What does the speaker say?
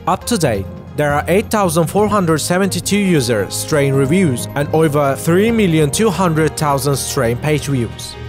Up to date, there are 8,472 user strain reviews and over 3,200,000 strain page views.